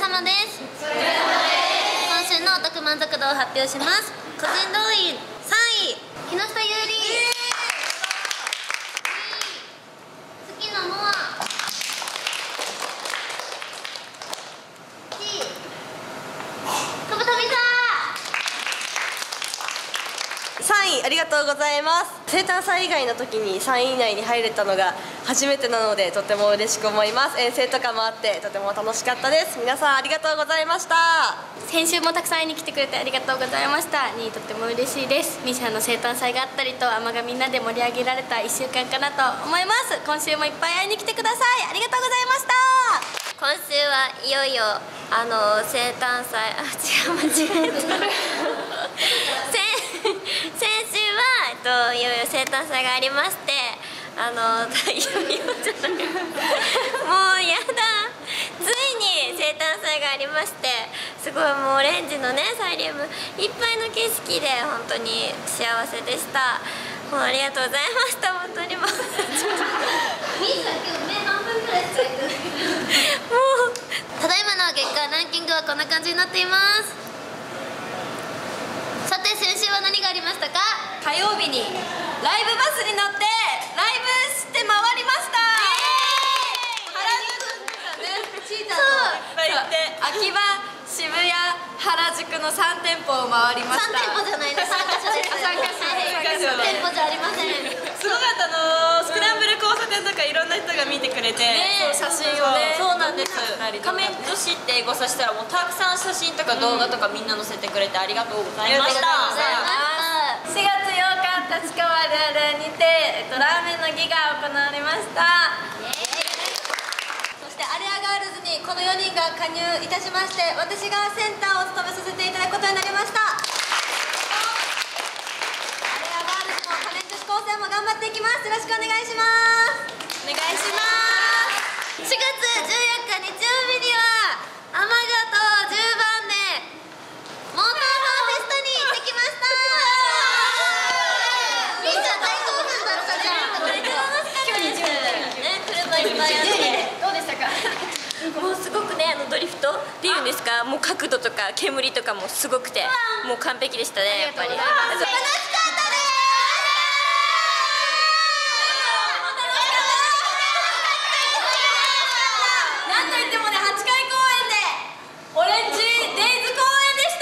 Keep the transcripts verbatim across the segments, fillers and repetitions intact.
様です。今週のお得満足度を発表します。個人動員さんい木下優里、月野ノア、久保富さんいありがとうございます。生誕祭以外の時にさんい以内に入れたのが初めてなのでとても嬉しく思います。遠征とかもあってとても楽しかったです。皆さんありがとうございました。 先週もたくさん会いに来てくれてありがとうございました。にとても嬉しいです。ミシャの生誕祭があったりと尼がみんなで盛り上げられたいっしゅうかんかなと思います。今週もいっぱい会いに来てください。ありがとうございました。 今週はいよいよあの生誕祭、あ、違う間違えた先週は、えっと、いよいよ生誕祭がありまして、あのいよいよじゃないもうやだ、ついに生誕祭がありまして、すごいもうオレンジのねサイリウムいっぱいの景色で本当に幸せでした。もうありがとうございました。本当にもうミーさん今日目半分くらいしか開いてないもうただいまの月間ランキングはこんな感じになっています。さて先週は何がありましたか？ 火曜日にライブバスに乗ってライブして回りました。原宿ね、チーターと行って秋葉、渋谷、原宿のさんてんぽを回りました。 さんてんぽじゃないの、さんかしょです。さんかしょです。店舗じゃありません。 すごかったの。スクランブル交差点とかいろんな人が見てくれて、写真をね。そうなんです。仮面女子ってエゴサしたらもうたくさん写真とか動画とかみんな載せてくれてありがとうございました。 しがつようか立川ルールにて、えっと、ラーメンの儀が行われました。 そしてアレアガールズにこのよにんが加入いたしまして、私がセンターを務めさせていただくことになりました。アレアガールズも仮面女子高専も頑張っていきます。よろしくお願いします。お願いします。 しがつじゅうよっか日曜日には尼とじゅうばんでモーターファンフェストに行ってきました。みんな大興奮だったじゃん。これ超楽しかったですね。車いっぱいあってどうでしたか？ もうすごくね、あのドリフトっていうんですか、もう角度とか煙とかもすごくてもう完璧でしたね。やっぱり楽しかったです。 なんといってもね、はちかい公演でオレンジデイズ公演でした。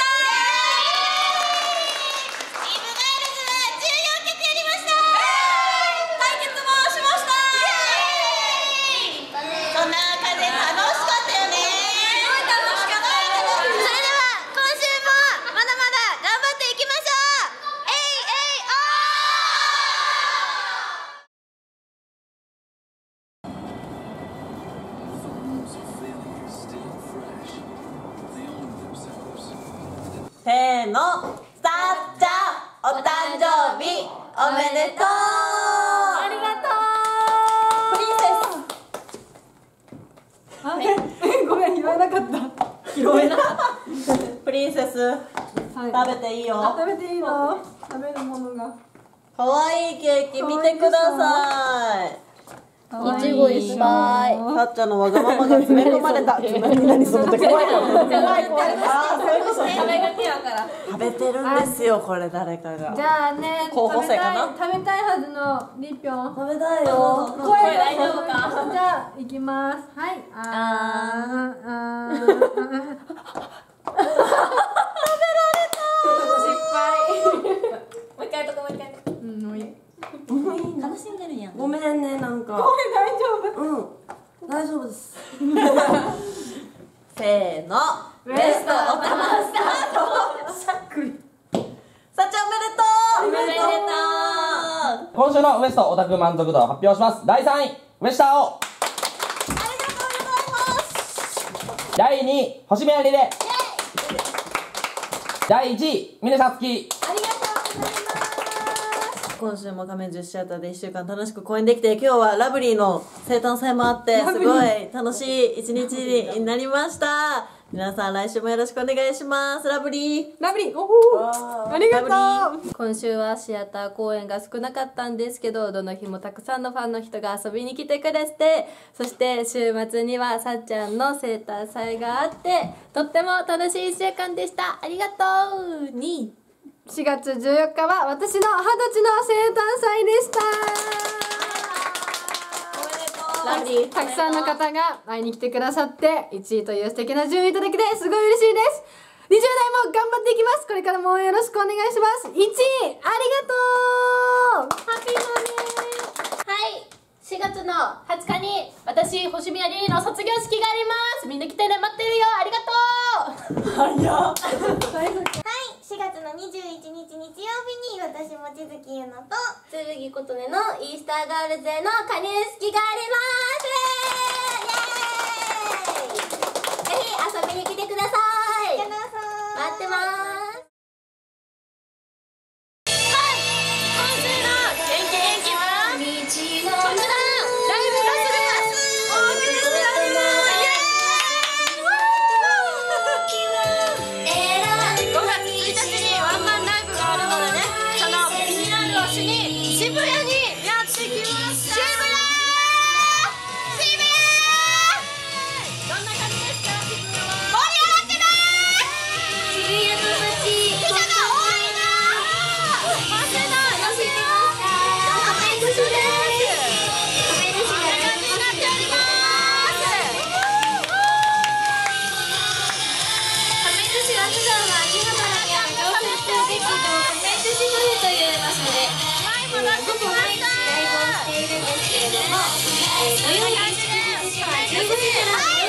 チームガールズはじゅうよんきょくやりました。 対決もしました。 そんな感じで楽しかったよね。 すごい楽しかった。 それでは今週もまだまだ頑張っていきましょう。えいえいおせーの、さっちゃんお誕生日おめでとう。 ありがとう。 プリンセス。 え、ごめん、拾えなかった。 拾えなかったプリンセス、 はい、 食べていいよ。 食べていいの？食べるものが。 かわいいケーキ見てください。 いちごいっぱい。 さっちゃんのわがままが詰め込まれた。何何その時。怖い怖い怖い。ああ、そういうこと。 食べがちやから。 食べてるんですよ、これ誰かが。 じゃあね、 候補生かな？ 食べたい、食べたいはずのリピョン。 食べたいよ。 声大丈夫か？じゃあ行きます。はい。あーあー。食べられた。失敗。 もう一回とかもう一回。 うん、もういい。 楽しんでるやん。 ごめんね、なんか。 声大丈夫？ うん、大丈夫です。せーの、ベストおたまスタート。しゃっくり。さっちゃんおめでとう。おめでとう。 今週のウエストオタク満足度を発表します。だいさんい、ウエスターオ。 ありがとうございます。 だいにい、星宮リレ。だいいちい、峰さつき。 ありがとうございます。 今週も仮面女子シアターでいっしゅうかん楽しく公演できて、今日はラブリーの生誕祭もあってすごい楽しい一日になりました。 皆さん来週もよろしくお願いします。ラブリー。 ラブリー、おほー、ありがとう。今週はシアター公演が少なかったんですけど、どの日もたくさんのファンの人が遊びに来てくれて、そして週末にはさっちゃんの生誕祭があって、とっても楽しいいっしゅうかんでした。ありがとうにしがつじゅうよっかは私の二十歳の生誕祭でした。ラブリー、たくさんの方が会いに来てくださっていちいという素敵な順位いただけてすごい嬉しいです。にじゅうだいも頑張っていきます。これからも応援よろしくお願いします。いちいありがとう。ハッピーバーデー。 はい、しがつのはつかに私星宮リリーの卒業式があります。みんな来てね、待ってるよ。ありがとう。 はい、しがつのにじゅういちにち日曜日に私望月ゆのと剣琴音のイースターガールズへの加入式があります。イエーイ。ぜひ遊びに来てください。待ってます。 ライブをしているんですけれども、土曜日じゅうごじから